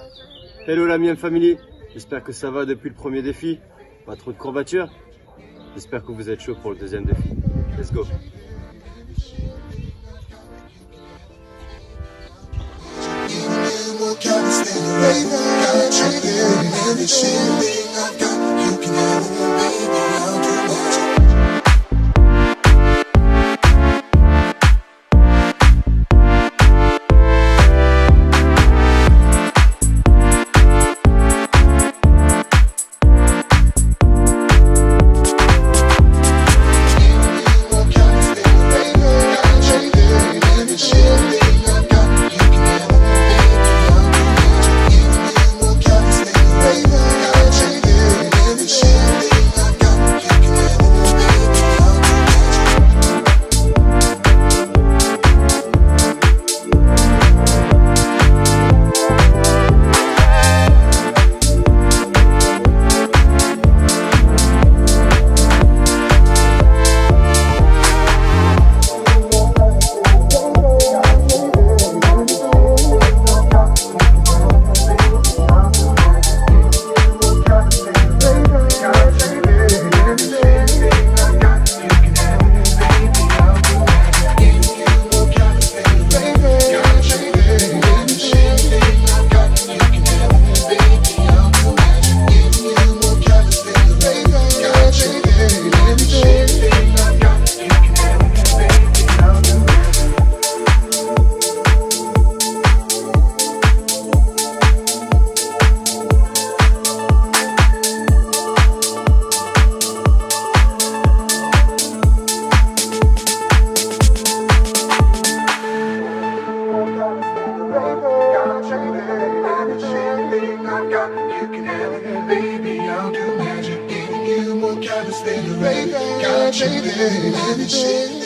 Hello la mienne family, j'espère que ça va depuis le premier défi. Pas trop de courbatures. J'espère que vous êtes chaud pour le deuxième défi. Let's go. You can have it, baby, I'll do magic. Giving you more kind of baby. Got you, baby.